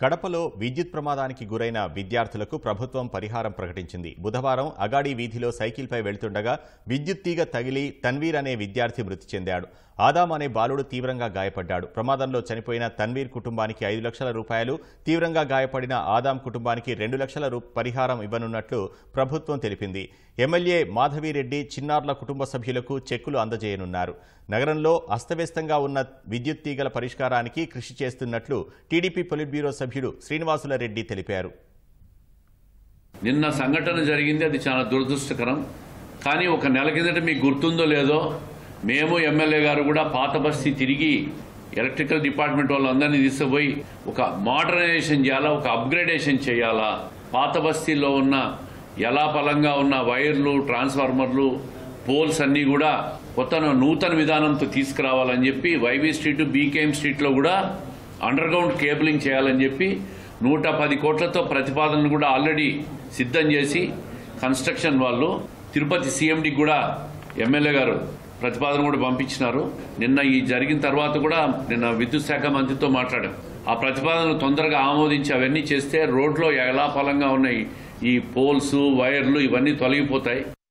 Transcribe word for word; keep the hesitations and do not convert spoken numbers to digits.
కడపలో విద్యుత్ ప్రమాదానికి గురైన విద్యార్థులకు ప్రభుత్వం పరిహారం ప్రకటించింది. బుధవారం అగాడి వీధిలో సైకిల్పై వెళ్తుండగా విద్యుత్ తీగ తగిలి తన్వీర్ అనే విద్యార్థి మృతి చెందాడు. ఆదాం అనే బాలుడు తీవ్రంగా గాయపడ్డాడు. ప్రమాదంలో చనిపోయిన తన్వీర్ కుటుంబానికి ఐదు లక్షల రూపాయలు, తీవ్రంగా గాయపడిన ఆదాం కుటుంబానికి రెండు లక్షల పరిహారం ఇవ్వనున్నట్లు ప్రభుత్వం తెలిపింది. ఎమ్మెల్యే మాధవిరెడ్డి చిన్నారుల కుటుంబ సభ్యులకు చెక్కులు అందజేయనున్నారు. నగరంలో అస్తవ్యస్తంగా ఉన్న విద్యుత్ తీగల పరిష్కారానికి కృషి చేస్తున్నట్లు టీడీపీ పొలిట్ బ్యూరో సభ్యుడు శ్రీనివాసులరెడ్డి తెలిపారు. నిన్న సంఘటన జరిగింది, అది చాలా దురదృష్టకరం. కానీ ఒక నెల కిందట మీకు గుర్తుందో లేదో, మేము ఎమ్మెల్యే గారు కూడా పాత బస్తీ తిరిగి ఎలక్ట్రికల్ డిపార్ట్మెంట్ వాళ్ళందరినీ తీసుకుపోయి ఒక మోడర్నైజేషన్ చేయాలా, ఒక అప్గ్రేడేషన్ చేయాలా, పాత బస్తీలో ఉన్న ఎలా పలంగా ఉన్న వైర్లు, ట్రాన్స్ఫార్మర్లు, పోల్స్ అన్నీ కూడా కొత్త నూతన విధానంతో తీసుకురావాలని చెప్పి వైవి స్ట్రీట్, బీకేఎం స్ట్రీట్లో కూడా అండర్ గ్రౌండ్ కేబులింగ్ చేయాలని చెప్పి నూట పది కోట్లతో ప్రతిపాదనలు కూడా ఆల్రెడీ సిద్ధం చేసి కన్స్ట్రక్షన్ వాళ్ళు తిరుపతి సీఎండీకి కూడా ఎమ్మెల్యే గారు ప్రతిపాదన కూడా పంపించినారు. నిన్న ఈ జరిగిన తర్వాత కూడా నిన్న విద్యుత్ శాఖ మంత్రితో మాట్లాడాం. ఆ ప్రతిపాదనలు తొందరగా ఆమోదించి అవన్నీ చేస్తే రోడ్లో ఎలా ఫలంగా ఉన్నాయి ఈ పోల్స్, వైర్లు ఇవన్నీ తొలగిపోతాయి.